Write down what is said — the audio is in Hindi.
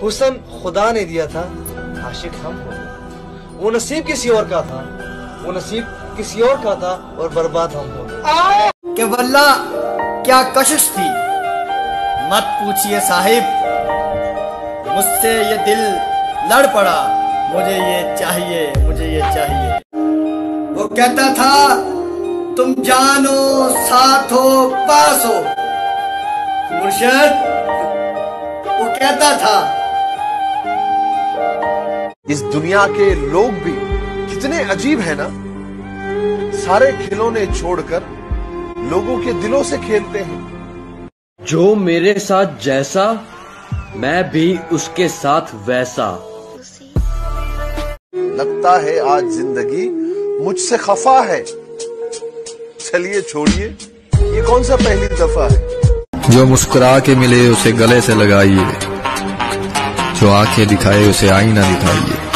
हुस्न खुदा ने दिया था, आशिक हम हो गए। वो नसीब किसी और का था, वो नसीब किसी और का था और बर्बाद हम हो गए। कि वल्ला क्या कशिश थी, मत पूछिए साहिब, मुझसे ये दिल लड़ पड़ा, मुझे ये चाहिए, मुझे ये चाहिए। वो कहता था तुम जानो साथ हो पास हो, मुर्शिद वो कहता था। इस दुनिया के लोग भी कितने अजीब है ना, सारे खिलौने छोड़कर लोगों के दिलों से खेलते हैं। जो मेरे साथ जैसा मैं भी उसके साथ वैसा। लगता है आज जिंदगी मुझसे खफा है, चलिए छोड़िए ये कौन सा पहली दफा है। जो मुस्कुरा के मिले उसे गले से लगाइए, जो आंखें दिखाए उसे आईना दिखाइए।